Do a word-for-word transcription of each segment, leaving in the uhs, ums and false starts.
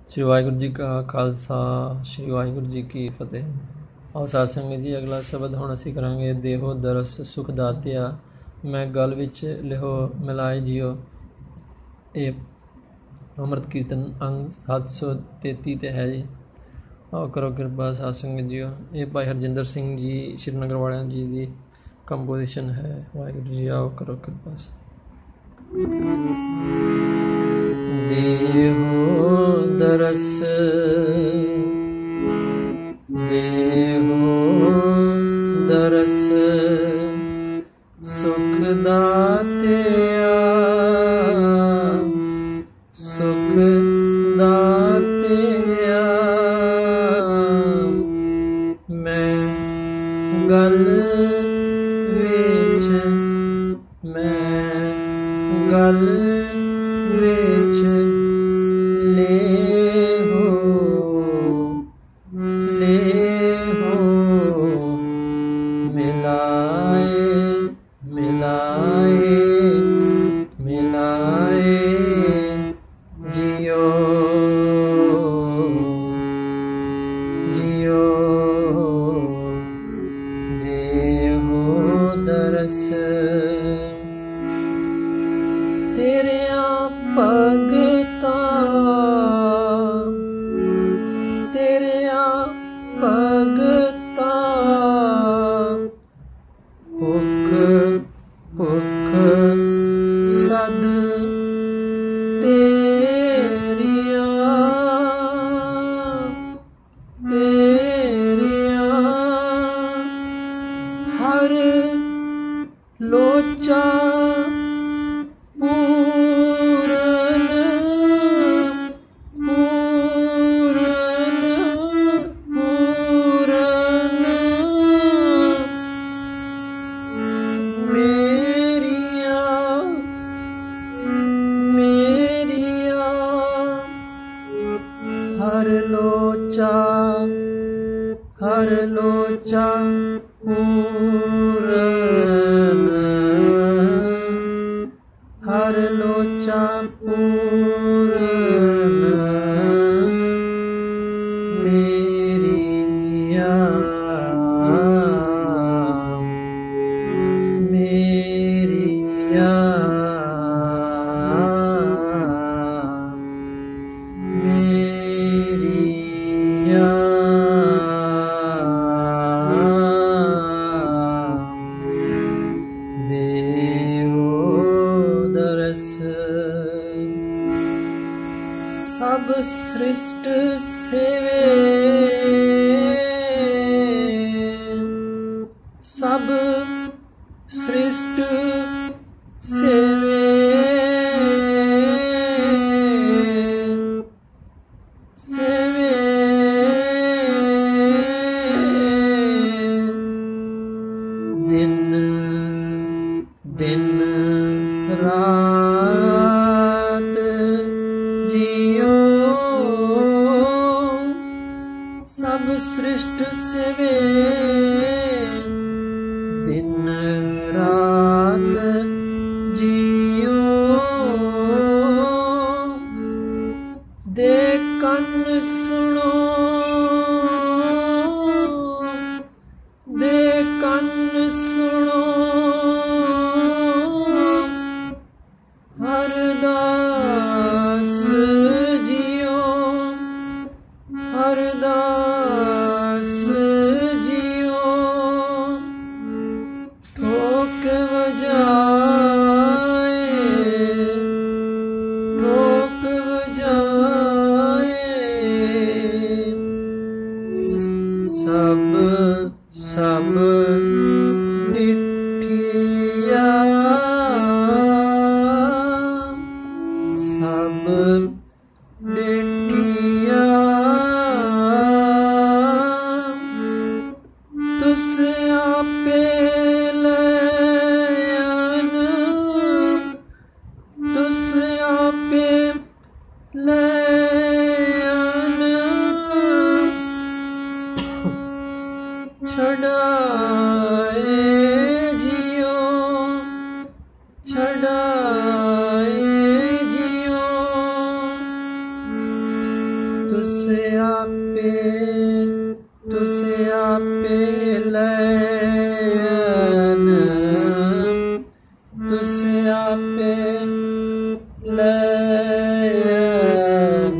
श्री वाहिगुरू जी का खालसा श्री वाहिगुरू जी की फतेह। आओ साध संगत जी, अगला शब्द हुण असीं करांगे। देहो दरस सुख दातिया मैं गल विच लिहो मिलाए जियो। ये अमृत कीर्तन अंग सत्त सौ तेती ते है जी। आओ करो किरपा साध संगत जियो। ये भाई हरजिंदर सिंह जी श्रीनगर वालियां जी की कंपोजिशन है। वाहिगुरू जी आओ करो किरपा। देहो दरस देहो दरस सुख दातिया सुख दातिया मैं गल विच मैं गल विच लेहो लेहो मिलाए मिलाए मिलाए जियो जियो देहो दरस तेरिया भगता तेरिया भगता भुख भुख सद तेरिया तेरिया हर लोचा पूरन पूरन पूरन मेरिया मेरिया हर लोचा हर लोचा पूरन हर लोचा पूरन मेरिया मेरिया मेरिया सब सृष्ट सेवे सब सृष्ट सेवे सेवे दिन दिन रात जियो सब सृष्ट सेवे दिन रात जियो दे कन सुनो दे कन सुनो हरदास जियो हरदास जियो ठोक बजाए ठोक बजाए सब सब डिठिया सब डिठिया तुस आपे लयन तुस आपे लयन छड़ाए जियो छड़ाए जियो तुसे आपे तुसे आपे लैन तुसे आपे लैन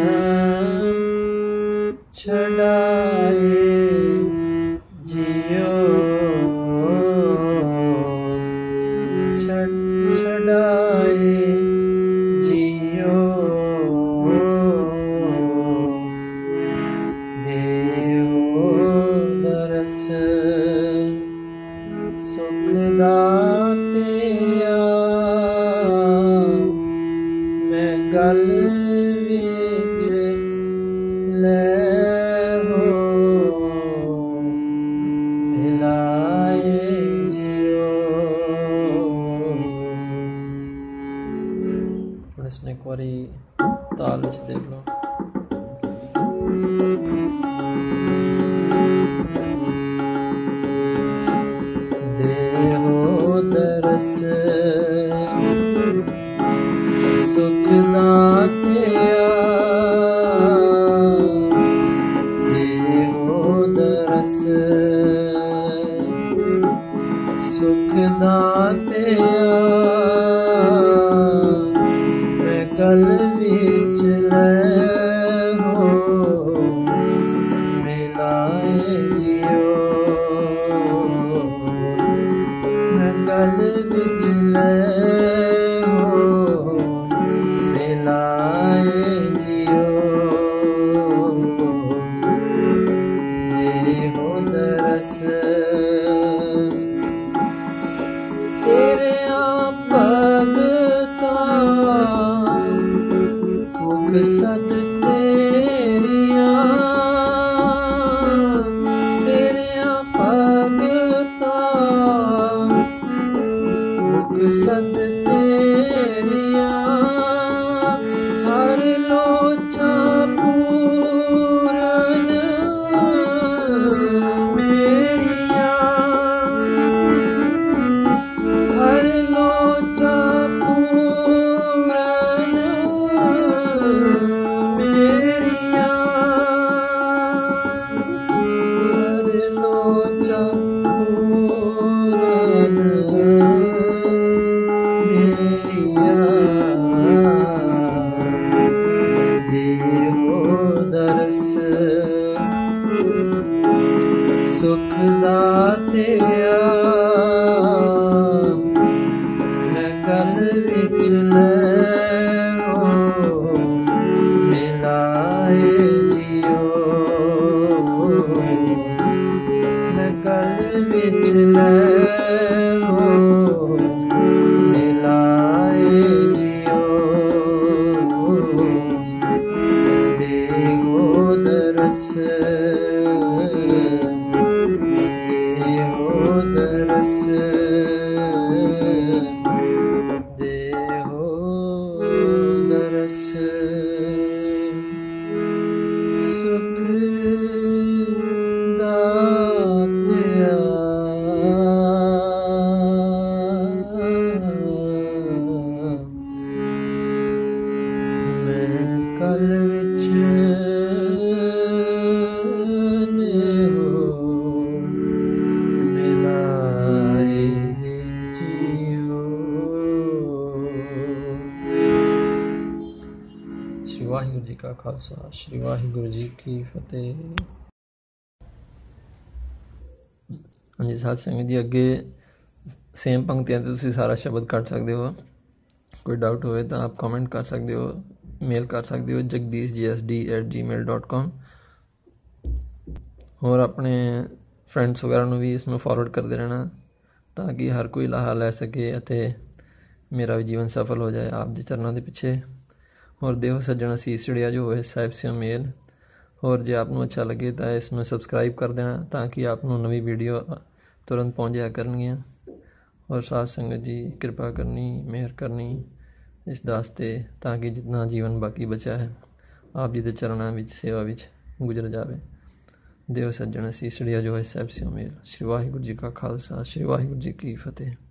छड़ाए जियो छड़ाए जियो देहो दरस सुख दातिया मैं गल विच ले हो मिलाए जियो। इसने एक बारी ताल विच देख लो। देहो दरस सुख दातिया देहो दरस सुख दातिया मैं गल विच ले हो मिलाए जियो मैं गल विच ले हो मिलाए जियो देहो दरस तेरे भगता मुख सद तेरिया तेरे भगता मुख सद तेरिया हर लोचा पूरन मेरिया हर लोचा पूरन मेरिया हर लोचा पूरन मेरिया देहो दरस सुख दातिया मैं गल विच ले हो मिलाए जियो मैं गल विच ले हो मिलाए जियो देहो दरस देहो दरस देहो दरस सुख दातिया मैं कल विच ने हो मिलाए जियो। श्री वाहिगुरु जी का खालसा श्री वाहिगुरु जी की फतेह। हाँ जी साध संगत जी अगे सेम पंक्तियां ते तुसीं सारा शब्द कट सकते हो। कोई डाउट होए तो आप कमेंट कर सकते हो, मेल कर सकते हो Jagdish G S D at G mail dot com. और अपने फ्रेंड्स वगैरह ਨੂੰ ਵੀ ਇਸ ਨੂੰ ਫਾਰਵਰਡ ਕਰਦੇ ਰਹਿਣਾ ਤਾਂ ਕਿ ਹਰ ਕੋਈ ਲਾਹਾ ਲੈ ਸਕੇ ਅਤੇ ਮੇਰਾ ਵੀ ਜੀਵਨ ਸਫਲ ਹੋ ਜਾਏ ਆਪ ਦੇ ਚਰਨਾਂ ਦੇ ਪਿੱਛੇ। और देहो सज्जन असीस चढ़िया जो है साहिब से मेल। और जो आपको अच्छा लगे तो इसमें सबसक्राइब कर देना ताकि आपको नवी वीडियो तुरंत पहुँच जाया करनगियाँ। और साध संगत जी कृपा करनी मेहर करनी इस दास्ते ताकि जितना जीवन बाकी बचा है आप जी के चरणों में सेवा में गुजर जाए। देव सज्जन असीस चढ़िया जो है साहिब से मेल। श्री वाहिगुरु जी का खालसा श्री वाहिगुरु जी की फतेह।